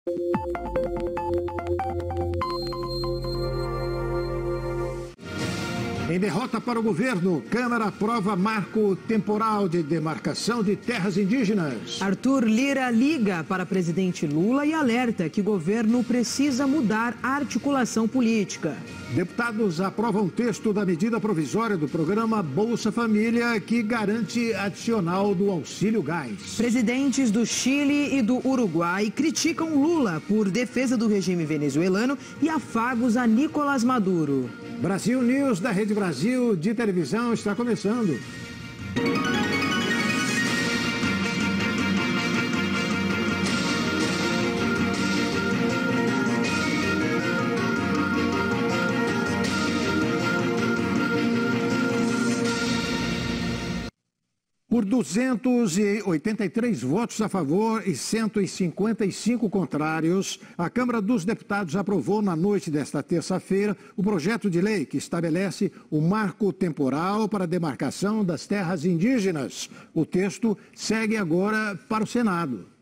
Em derrota para o governo, Câmara aprova marco temporal de demarcação de terras indígenas. Arthur Lira liga para presidente Lula e alerta que o governo precisa mudar a articulação política. Deputados aprovam texto da medida provisória do programa Bolsa Família, que garante adicional do Auxílio Gás. Presidentes do Chile e do Uruguai criticam Lula por defesa do regime venezuelano e afagos a Nicolás Maduro. Brasil News da Rede Brasil de televisão está começando. Por 283 votos a favor e 155 contrários, a Câmara dos Deputados aprovou na noite desta terça-feira o projeto de lei que estabelece o marco temporal para a demarcação das terras indígenas. O texto segue agora para o Senado.